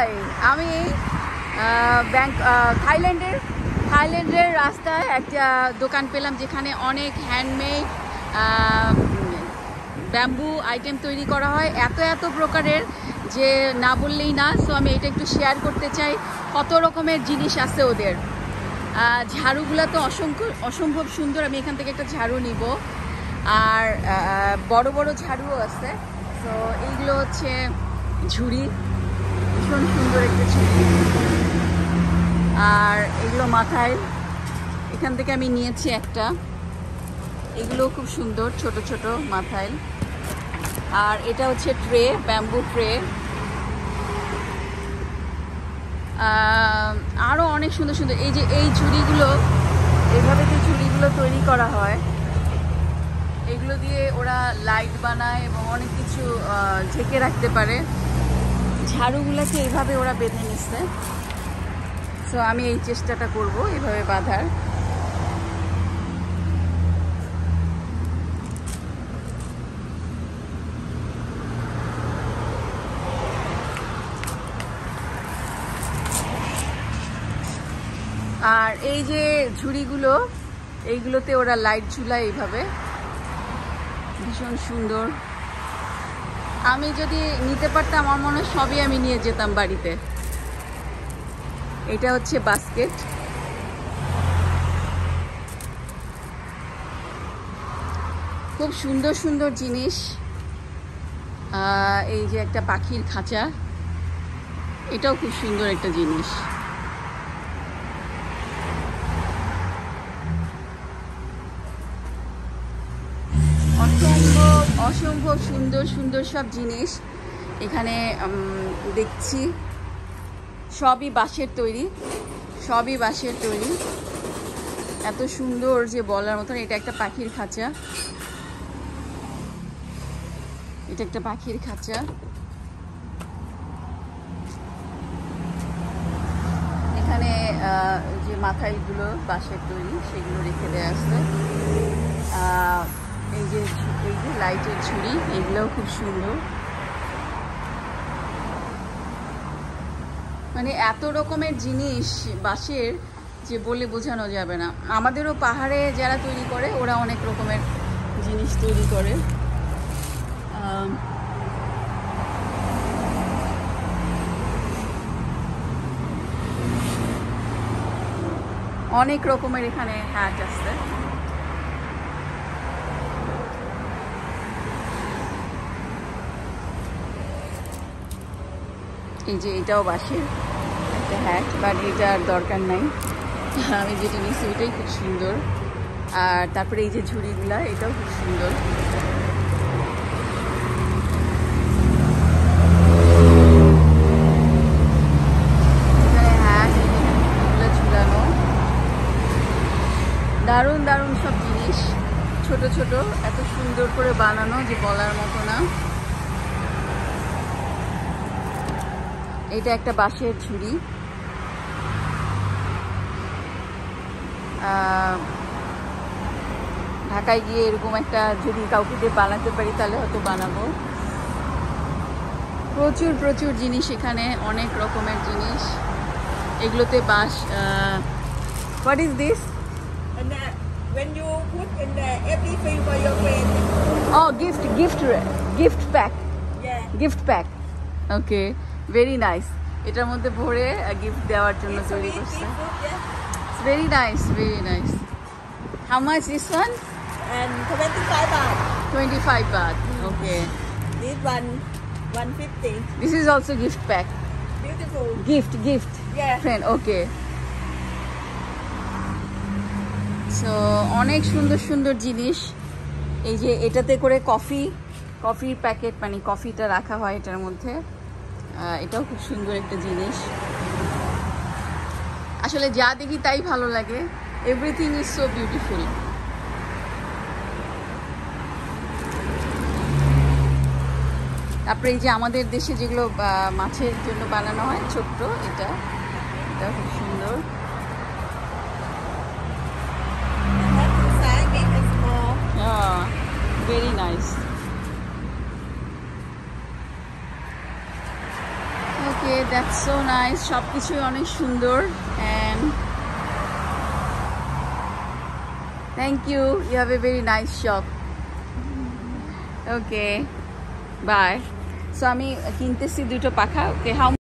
হয় আমি থাইল্যান্ডের রাস্তায় একটা দোকান পেলাম যেখানে অনেক হ্যান্ডমেড ব্যাম্বু আইটেম তৈরি করা হয় এত প্রকারের যে না বললেই না। সো আমি এটা একটু শেয়ার করতে চাই, কত রকমের জিনিস আছে ওদের। ঝাড়ুগুলো তো অসম্ভব সুন্দর। আমি এখান থেকে একটা ঝাড়ু নিব, আর বড় বড় ঝাড়ুও আছে। তো এইগুলো হচ্ছে ঝুড়ি, ভীষণ সুন্দর একটা ঝুড়ি। আর এগুলো মাথায়, এখান থেকে আমি নিয়েছি একটা, এগুলো খুব সুন্দর ছোট ছোট মাথায়। আর এটা হচ্ছে ট্রে, ব্যাম্বু ট্রে। আরও অনেক সুন্দর সুন্দর এই যে এই ঝুড়িগুলো, এইভাবে যে ঝুড়িগুলো তৈরি করা হয়, এগুলো দিয়ে ওরা লাইট বানায় এবং অনেক কিছু ঢেকে রাখতে পারে। ঝাড়ুগুলোকে এইভাবে ওরা বেঁধে নিচ্ছে। সো আমি এই চেষ্টাটা করব এইভাবে বাঁধার। আর এই যে ঝুড়িগুলো, এইগুলোতে ওরা লাইট ঝুলায় এইভাবে, ভীষণ সুন্দর। আমি যদি নিতে পারতাম আমার মনে হয় সবই আমি নিয়ে যেতাম বাড়িতে। এটা হচ্ছে বাস্কেট, খুব সুন্দর সুন্দর জিনিস। এই যে একটা পাখির খাঁচা, এটাও খুব সুন্দর একটা জিনিস। অসম্ভব সুন্দর সুন্দর সব জিনিস এখানে দেখছি। সবই বাঁশের তৈরি, সবই বাঁশের তৈরি, এত সুন্দর যে বলার মতন। এটা একটা পাখির খাঁচা, এটা একটা পাখির খাঁচা। এখানে যে মাথাইগুলো বাঁশের তৈরি সেগুলো রেখে দেওয়া আছে। এই যে লাইটের ঝুড়ি, এগুলোও খুব সুন্দর। মানে এত রকমের জিনিস বাঁশের যে বলে বোঝানো যাবে না। আমাদেরও পাহাড়ে যারা তৈরি করে ওরা অনেক রকমের জিনিস তৈরি করে। অনেক রকমের এখানে হ্যাট আছে। এই যে এটাও বাঁশের একটা হ্যাট, বাট এটার দরকার নাই, আমি যেটা নিয়েছি ওইটাই খুব সুন্দর। আর তারপরে এই যে ঝুড়িগুলা, এটাও খুব সুন্দর। এখানে হ্যাট, এগুলো ঝুলানো, দারুণ দারুণ সব জিনিস, ছোট ছোট, এত সুন্দর করে বানানো যে বলার মতো না। এটা একটা বাঁশের ঝুড়ি। ঢাকায় গিয়ে এরকম একটা যদি কাউকে দিয়ে বানাতে পারি তাহলে হয়তো বানাবো। প্রচুর প্রচুর জিনিস এখানে, অনেক রকমের জিনিস। এগুলোতে বাঁশ। What is this? When you put in everything for your friend. Oh, gift pack. Yeah. Gift pack. Okay, very nice. এটার মধ্যে ভরে গিফট দেওয়ার জন্য তৈরি করছে। It's very nice, very nice. How much this one? And 25 baht. 25 baht. Okay. This one 150. This is also gift pack. Beautiful. Gift. Yeah. Friend, okay. So অনেক সুন্দর সুন্দর জিনিস। এই যে এটাতে করে কফির প্যাকেট, মানে কফিটা রাখা হয় এটার মধ্যে। এটাও খুব সুন্দর একটা জিনিস। আসলে যা দেখি তাই ভালো লাগে। Everything is so beautiful. তারপরে এই যে আমাদের দেশে যেগুলো মাছের জন্য বানানো হয় ছোট্ট, এটাও খুব সুন্দর। Very nice. Okay, that's so nice. সব কিছুই অনেক সুন্দর। And thank you, you have a very nice shop. Okay, bye. So আমি কিনতেছি দুটো পাখা। ওকে, হাউ